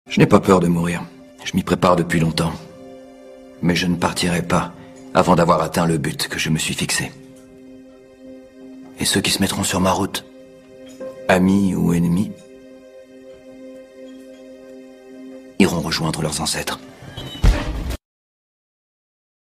Je n'ai pas peur de mourir. Je m'y prépare depuis longtemps. Mais je ne partirai pas avant d'avoir atteint le but que je me suis fixé. Et ceux qui se mettront sur ma route, amis ou ennemis, iront rejoindre leurs ancêtres.